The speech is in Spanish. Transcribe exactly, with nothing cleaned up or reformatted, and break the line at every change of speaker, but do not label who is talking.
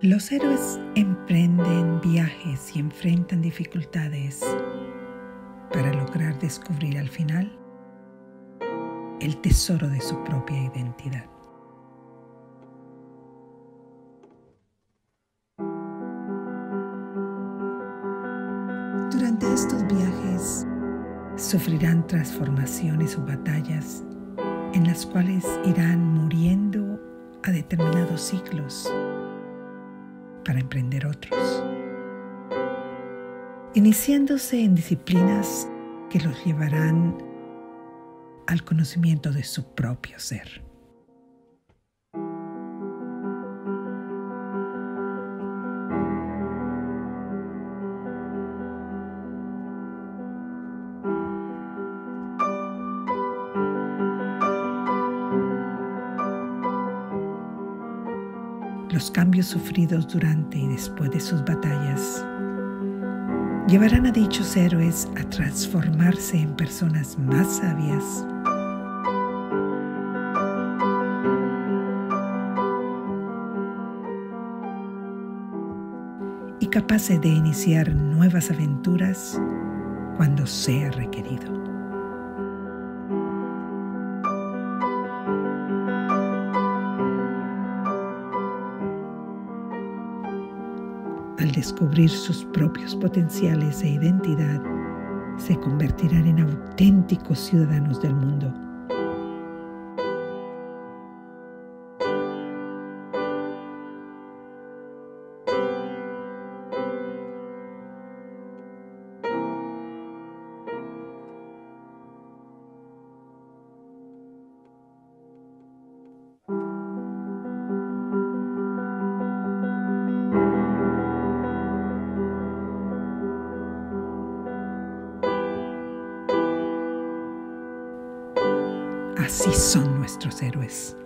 Los héroes emprenden viajes y enfrentan dificultades para lograr descubrir al final el tesoro de su propia identidad. Durante estos viajes sufrirán transformaciones o batallas en las cuales irán muriendo a determinados ciclos para emprender otros, iniciándose en disciplinas que los llevarán al conocimiento de su propio ser. Los cambios sufridos durante y después de sus batallas llevarán a dichos héroes a transformarse en personas más sabias y capaces de iniciar nuevas aventuras cuando sea requerido. Al descubrir sus propios potenciales e identidad, se convertirán en auténticos ciudadanos del mundo. Así son nuestros héroes.